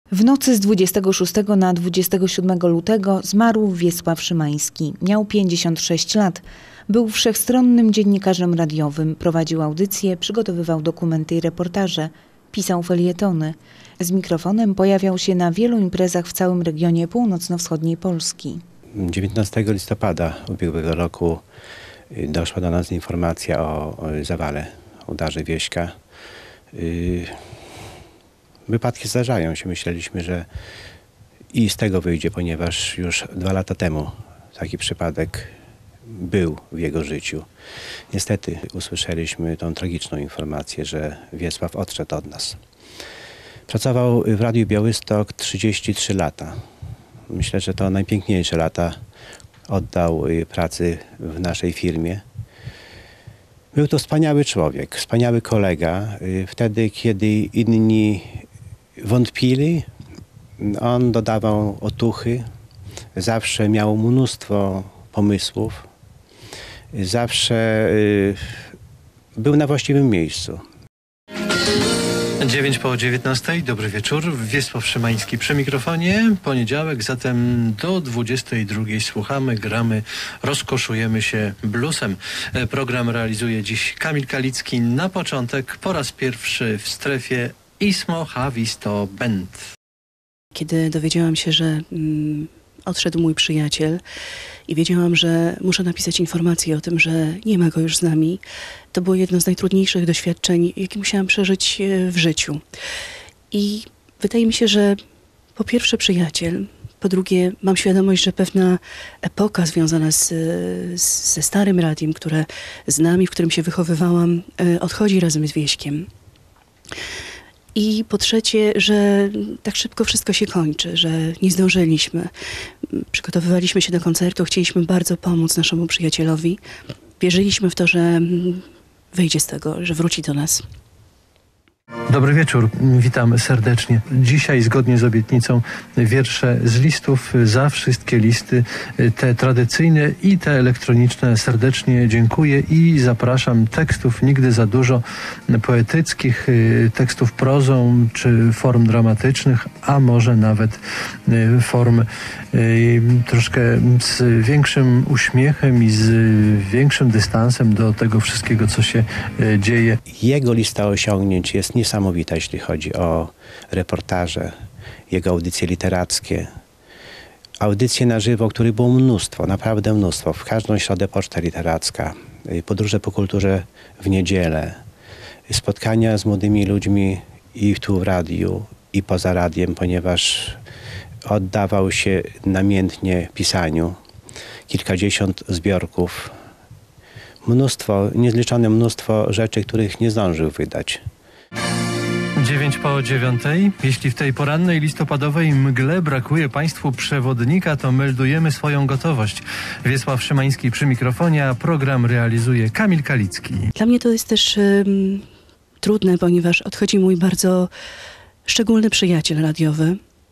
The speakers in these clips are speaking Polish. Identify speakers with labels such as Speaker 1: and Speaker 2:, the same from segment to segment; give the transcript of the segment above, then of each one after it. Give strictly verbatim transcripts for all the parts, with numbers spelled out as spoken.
Speaker 1: W nocy z dwudziestego szóstego na dwudziestego siódmego lutego zmarł Wiesław Szymański. Miał pięćdziesiąt sześć lat. Był wszechstronnym dziennikarzem radiowym, prowadził audycje, przygotowywał dokumenty i reportaże, pisał felietony. Z mikrofonem pojawiał się na wielu imprezach w całym regionie północno-wschodniej Polski.
Speaker 2: dziewiętnastego listopada ubiegłego roku doszła do nas informacja o, o zawale, o udarze Wieśka. Yy, wypadki zdarzają się. Myśleliśmy, że i z tego wyjdzie, ponieważ już dwa lata temu taki przypadek był w jego życiu. Niestety usłyszeliśmy tą tragiczną informację, że Wiesław odszedł od nas. Pracował w Radiu Białystok trzydzieści trzy lata. Myślę, że to najpiękniejsze lata oddał pracy w naszej firmie. Był to wspaniały człowiek, wspaniały kolega. Wtedy, kiedy inni wątpili, on dodawał otuchy. Zawsze miał mnóstwo pomysłów. Zawsze był na właściwym miejscu.
Speaker 3: dziewięć po dziewiętnastej, dobry wieczór. Wiesław Szymański przy mikrofonie. Poniedziałek, zatem do dwudziestej drugiej słuchamy, gramy, rozkoszujemy się bluesem. Program realizuje dziś Kamil Kalicki. Na początek po raz pierwszy w strefie Ismo ha visto band.
Speaker 4: Kiedy dowiedziałam się, że mm, odszedł mój przyjaciel i wiedziałam, że muszę napisać informację o tym, że nie ma go już z nami, to było jedno z najtrudniejszych doświadczeń, jakie musiałam przeżyć w życiu. I wydaje mi się, że po pierwsze przyjaciel, po drugie mam świadomość, że pewna epoka związana z, z, ze starym radiem, które z nami, w którym się wychowywałam, odchodzi razem z Wieśkiem. I po trzecie, że tak szybko wszystko się kończy, że nie zdążyliśmy. Przygotowywaliśmy się do koncertu, chcieliśmy bardzo pomóc naszemu przyjacielowi. Wierzyliśmy w to, że wyjdzie z tego, że wróci do nas.
Speaker 3: Dobry wieczór, witam serdecznie. Dzisiaj zgodnie z obietnicą wiersze z listów, za wszystkie listy, te tradycyjne i te elektroniczne serdecznie dziękuję i zapraszam. Tekstów nigdy za dużo, poetyckich, tekstów prozą czy form dramatycznych, a może nawet form troszkę z większym uśmiechem i z większym dystansem do tego wszystkiego, co się dzieje.
Speaker 2: Jego lista osiągnięć jest niesamowita, jeśli chodzi o reportaże, jego audycje literackie. Audycje na żywo, których było mnóstwo, naprawdę mnóstwo. W każdą środę poczta literacka, podróże po kulturze w niedzielę, spotkania z młodymi ludźmi i tu w radiu, i poza radiem, ponieważ oddawał się namiętnie pisaniu. Kilkadziesiąt zbiorków. Mnóstwo, niezliczone mnóstwo rzeczy, których nie zdążył wydać.
Speaker 3: dziewięć po dziewiątej. Jeśli w tej porannej listopadowej mgle brakuje Państwu przewodnika, to meldujemy swoją gotowość. Wiesław Szymański przy mikrofonie, a program realizuje Kamil Kalicki.
Speaker 4: Dla mnie to jest też um, trudne, ponieważ odchodzi mój bardzo szczególny przyjaciel radiowy.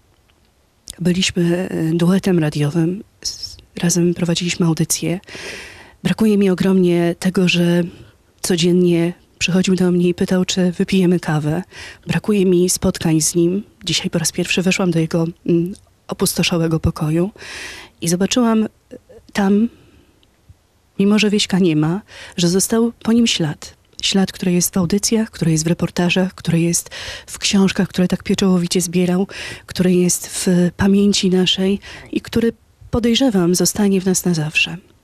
Speaker 4: Byliśmy duetem radiowym, razem prowadziliśmy audycję. Brakuje mi ogromnie tego, że codziennie przychodził do mnie i pytał, czy wypijemy kawę. Brakuje mi spotkań z nim. Dzisiaj po raz pierwszy weszłam do jego mm, opustoszałego pokoju i zobaczyłam tam, mimo że Wieśka nie ma, że został po nim ślad. Ślad, który jest w audycjach, który jest w reportażach, który jest w książkach, które tak pieczołowicie zbierał, który jest w pamięci naszej i który, podejrzewam, zostanie w nas na zawsze.